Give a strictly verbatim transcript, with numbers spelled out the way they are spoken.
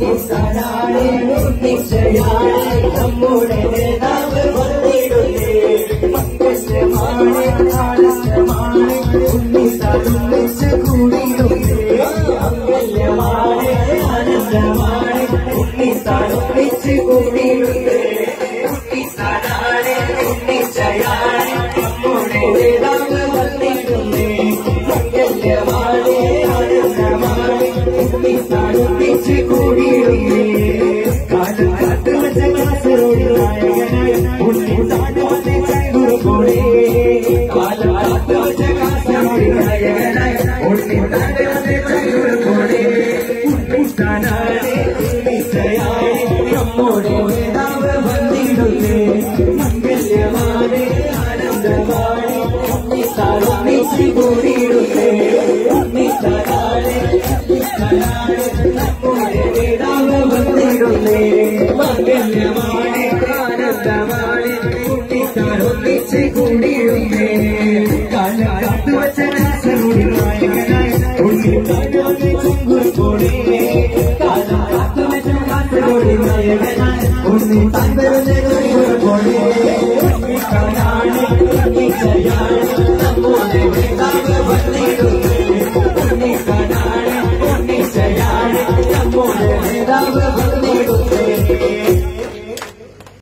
ഉണ്ണിത്താനാണ് ഉണ്ണിച്ചയാണ് നമ്മുടെ നേതാവ് വന്നിടുന്നേ മംഗല്യമാണ് ആനന്ദമാണ് ഉണ്ണിത്താൻ ഒന്നിച്ച് കൂടിയിടുന്നേ മംഗല്യമാണ് ആനന്ദമാണ് ഉണ്ണിത്താൻ ഒന്നിച്ച് കൂടിയിടുന്നേ ഉണ്ണിത്താനാണ് ഉണ്ണിച്ചയാണ് നമ്മുടെ നേതാവ് വന്നിടുന്നേ മംഗല്യമാണ് ആനന്ദമാണ് ഉണ്ണിത്താൻ ഒന്നിച്ച് കൂടിയിടുന്നേ കാലം കാത്തു വെച്ച കാസർഗോഡ് നായകനായി ഉണ്ണിത്താൻ വന്ന് ചങ്കുറുക്കോടെ കാലം കാത്തു വെച്ച കാസർഗോഡ് നായകനായി ഉണ്ണിത്താൻ വന്ന് ചങ്കുറുക്കോടെ ഉണ്ണിത്താനാണ് ഉണ്ണിച്ചയാണ് നമ്മുടെ നേതാവ് വന്നിടുന്നേ മംഗല്യമാണ് ആനന്ദമാണ് ഉണ്ണിത്താൻ ഒന്നിച്ച് കൂടിയിടുന്നേ ഉണ്ണിത്താനാണ് ഉണ്ണിത്താനാണ് നമ്മുടെ നേതാവ് വന്നിടുന്നേ മംഗല്യമാണ് ആനന്ദമാണ് ഉണ്ണിത്താൻ ഒന്നിച്ച് കൂടിയിടുന്നേ കാലം കാത്തു വെച്ച കാസർഗോഡ് നായകനായി ഉണ്ണിത്താൻ വന്ന് ചങ്കുറുക്കോടെ കാലം കാത്തു വെച്ച കാസർഗോഡ് നായകനായി ഉണ്ണിത്താൻ വരുന്ന ചങ്കുറുക്കോടെ